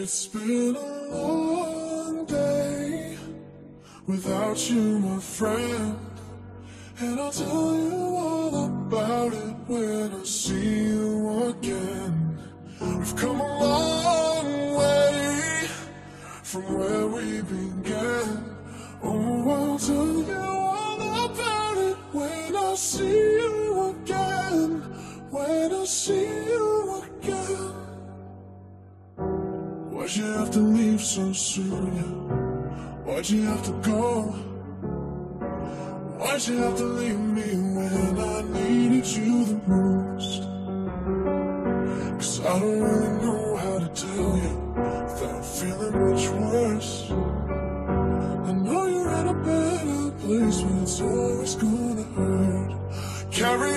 It's been a long day without you, my friend, and I'll tell you all about it when I see you again. We've come a long way from where we began. Oh, I'll tell you all about it when I see you again. When I see you again. Why'd you have to leave so soon, yeah? Why'd you have to go? Why'd you have to leave me when I needed you the most? 'Cause I don't really know how to tell you without feeling much worse. I know you're in a better place, but it's always gonna hurt. Carry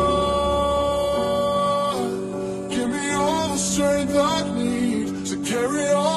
on, give me all the strength I need to carry on.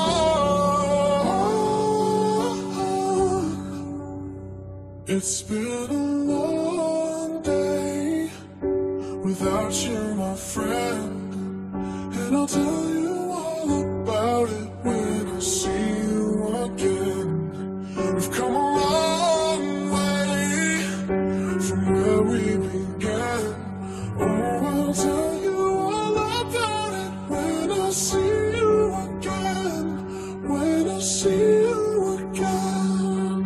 It's been a long day without you, my friend, and I'll tell you all about it when I see you again. We've come a long way from where we began. Oh, I'll tell you all about it when I see you again. When I see you again.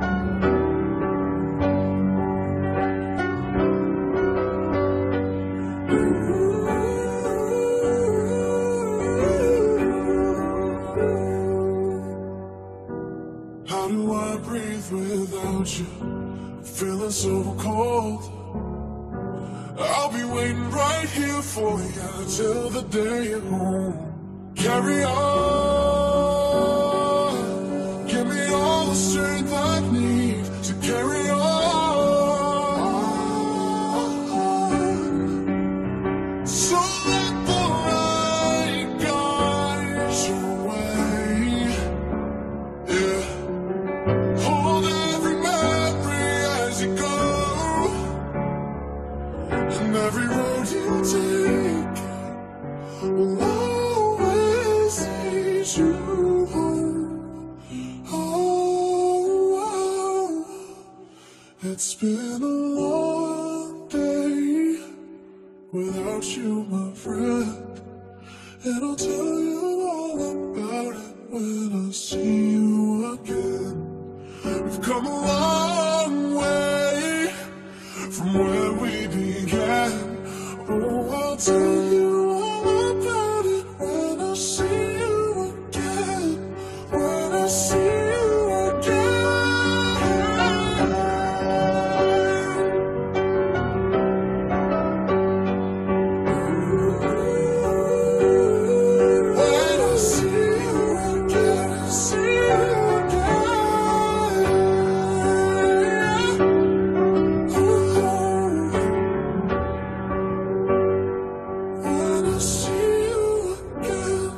How do I breathe without you? I'm feeling so cold. I'll be waiting right here for you till the day you're home. Carry on, give me all the strength I need to carry on. So let the light guide your way. Yeah. Hold every memory as you go, and every road you take will always lead you home. Oh, it's been a long day without you, my friend, and I'll tell you all about it when I see you again. We've come a long way from where we began. Oh, I'll tell you all about it when I see you again. When I see you again. When I see you again, I see you again. When I see you again.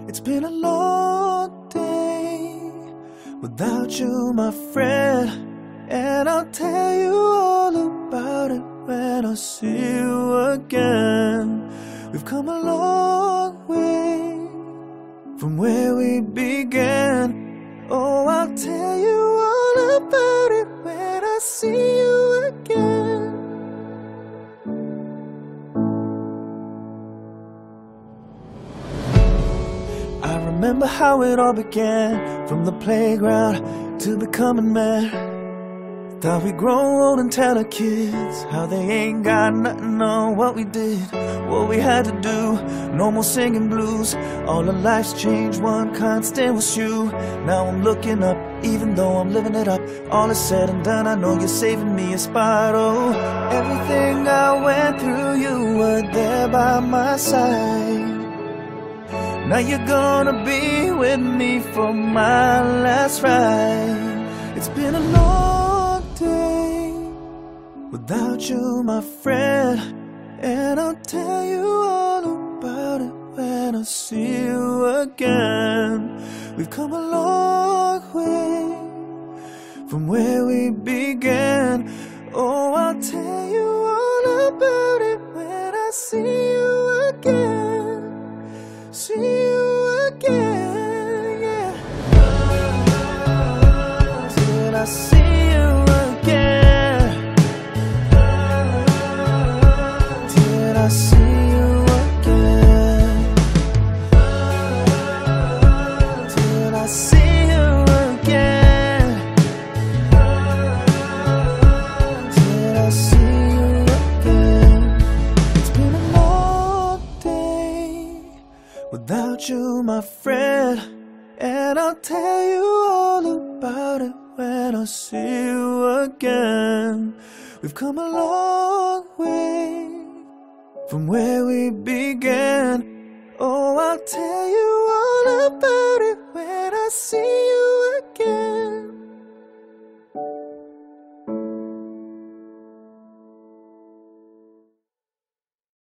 It's been a long day without you, my friend, and I'll tell you all about it when I see you again. We've come a long way from where we began. Oh, I'll tell you all about it when I see you again. I remember how it all began, from the playground to becoming man. Thought we'd grow old and tell our kids how they ain't got nothing on what we did, what we had to do. No more singing blues, all of life's changed, one constant was you. Now I'm looking up, even though I'm living it up. All is said and done, I know you're saving me a spot. Oh, everything I went through, you were there by my side. Now you're gonna be with me for my last ride. It's been a long day without you, my friend, and I'll tell you all about it when I see you again. We've come a long way from where we began. Oh, I'll tell you all about it when I see you again. See you again, yeah. Till I see you again. Till I see you again. Till I see you again. Till I see you again. It's been a long day without you, my friend, and I'll tell you all about it when I see you again. We've come a long way from where we began. Oh, I'll tell